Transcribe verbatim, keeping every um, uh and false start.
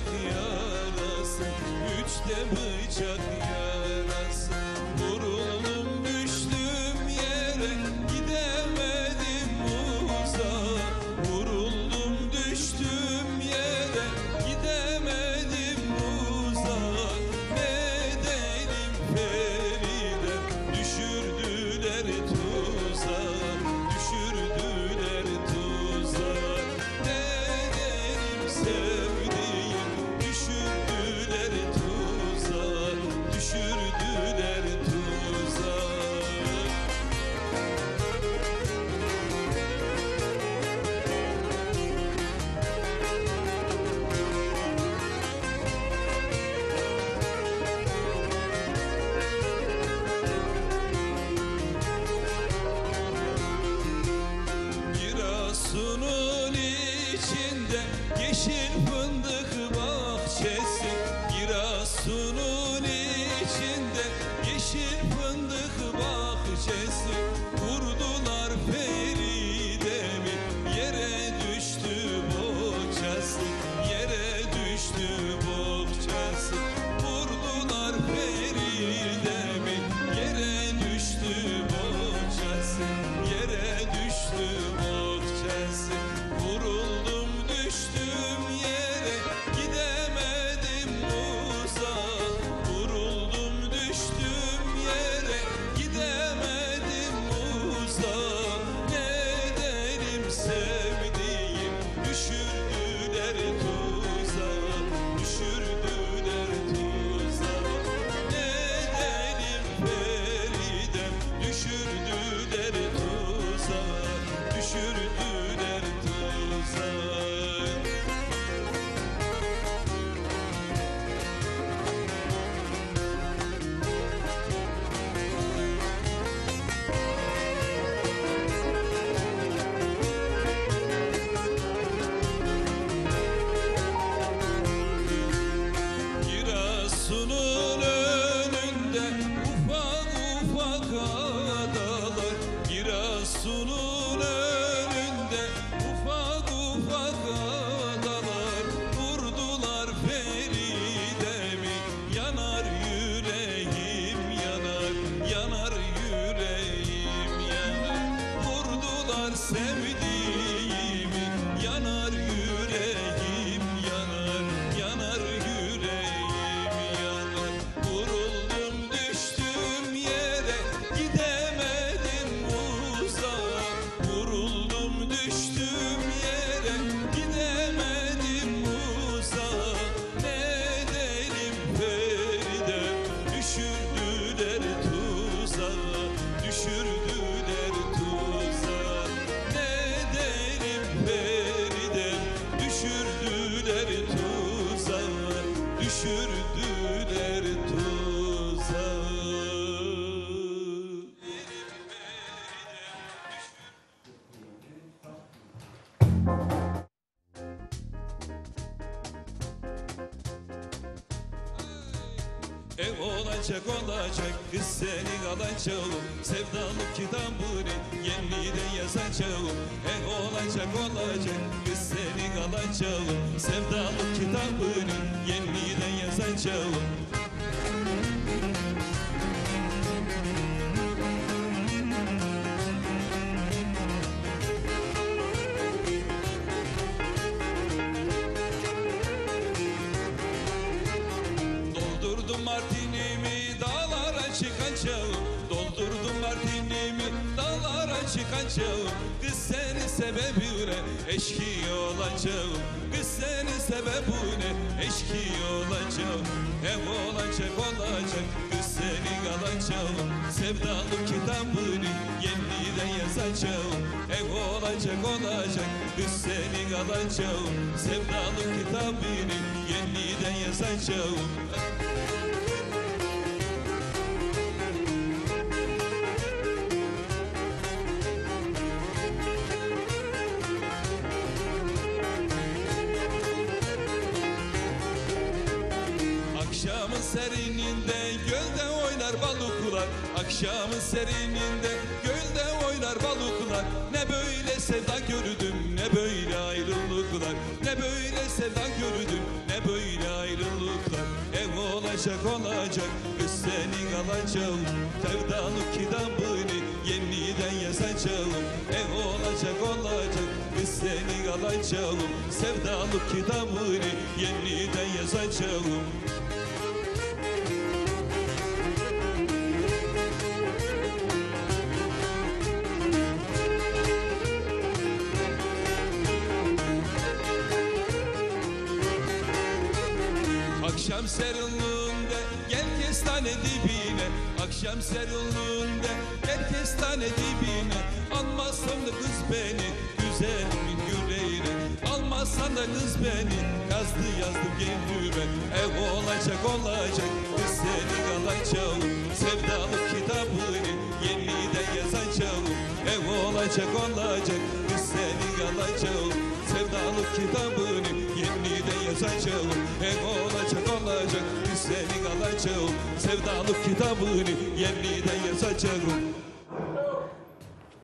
yarası, üçte bıçak yarası. Vuruldum düştüm yere, gidemedim uzağa. Vuruldum düştüm yere, gidemedim uzağa. Ne edelim Feride, düşürdüler tuzağa, düşürdüler tuzağa. Ne edelim sevdiğim, düşürdüler tuzağa, düşürdüler tuzağa. Giresun'un içinde yeşil fındık bahçesi. Giresun'un içinde yeşil fındık bahçesi. Vurdular Feride'mi, yere düştü bohçası, yere düştü bohçası. Vurdular Feride'mi, yere düştü bohçası, yere düştü bohçası. Vuruldum düştüm yere, gidemedim uzağa. Vuruldum düştüm yere, gidemedim uzağa. Ne edelim sevdiğim, düşürdüler tuzağa, düşürdüler tuzağa. Ne edelim Feridem, düşürdüler tuzağa, düşürdüler tuzağa. Giresun'un önünde ufak ufak adalar. Giresun'un önünde ufak ufak adalar. Vurdular Feride'mi, yanar yüreğim yanar, yanar yüreğim yanar. Vurdular sevdiğimi, yanar yüreğim yanar, yanar yüreğim yanar. Vuruldum düştüm yere, gidemedim uzağa. Vuruldum düştüm yere, gidemedim uzağa. Ne edelim Feride, düşürdüler tuzağa, düşürdüler tuzağa. Ne edelim Feride, düşürdüler tuzağa, düşürdüler tuzağa. Ev olacak olacak, kız seni alacağım. Sevdalık kitabını yeniden yazacağım. Ev olacak olacak, kız seni alacağım. Sevdalık kitabını yeniden yazacağım. Doldurdum martinimi, dağlara çıkacağım. Doldurdum martinimi, dağlara çıkacağım. Kız senin sebebine eşki olacağım. Kız senin sebebine eşki olacağım. Ev olacak olacak, kız seni alacağım. Sevdalık kitabını yeniden yazacağım. Ev olacak olacak, kız seni alacağım. Sevdalık kitabını yeniden yazacağım. Akşamın serininde gölde oynar balıklar. Akşamın serininde gölde oynar balıklar. Ne böyle sevda gördüm, ne böyle ayrılıklar. Ne böyle sevda gördüm, ne böyle olacak olacak kız senin alacağım. Sevdalık kitabını yeniden yazacağım. Ev olacak olacak kız senin alacağım. Sevdalık kitabını yeniden yazacağım. Akşam serilliğinde gel kestane dibine. Akşam serilliğinde gel kestane dibine. Almazsan da kız beni güzelimin yüreğine. Almazsan da kız beni yazdı yazdım gönlüme. Ev olacak olacak kız seni alacağım. Sevdalık kitabını yeniden yazacağım. Ev olacak olacak kız seni alacağım. Sevdalık kitabını yeniden yazacağım. Ev olacak olacak biz seni alacağım. Sevdalık kitabını yeniden yazacağım.